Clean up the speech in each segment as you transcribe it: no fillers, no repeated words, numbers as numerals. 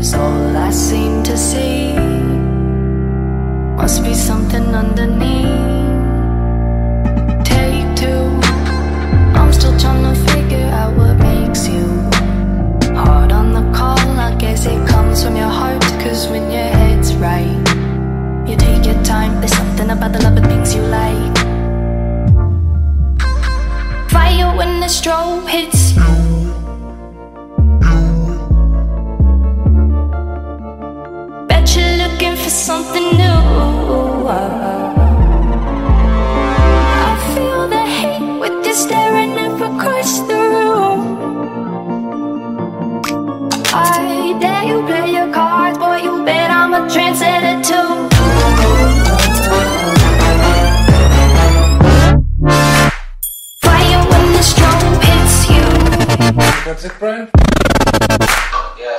'cause all I seem to see must be something underneath. Take two, I'm still trying to figure out what makes you hard on the call. I guess it comes from your heart, 'cause when your head's right, you take your time. There's something about the love of things you like. Fire when the strobe hits you. Bet you're looking for something new. I feel the hate with you staring up across the room. I dare you play your cards, boy, you bet I'm a trendsetter too. Fire when the strobe hits you. That's it, Brian? Yes.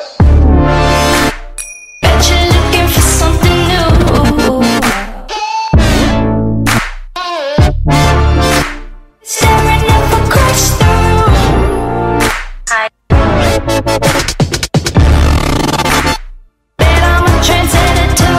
Bet you're looking for something new. Staring up across the room. Bet I'm a trendsetter too.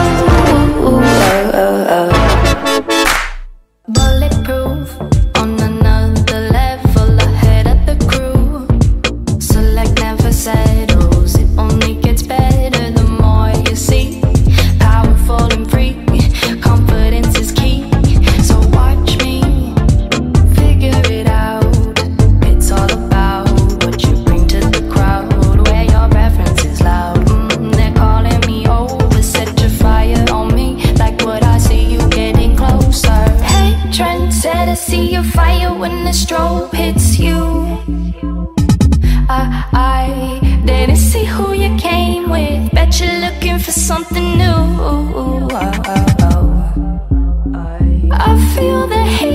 Bulletproof, on another level, ahead of the crew. Select never settles, it only gets better the more you see. Powerful and free, confidence is key. So watch me figure it out. It's all about what you bring to the crowd, where your preference is loud. They're calling me over, set your fire on me, like what I see you getting closer. Hey, trendsetter, see your fire when the strobe hits you. I didn't see who you came with. Bet you're looking for something new. I feel the hate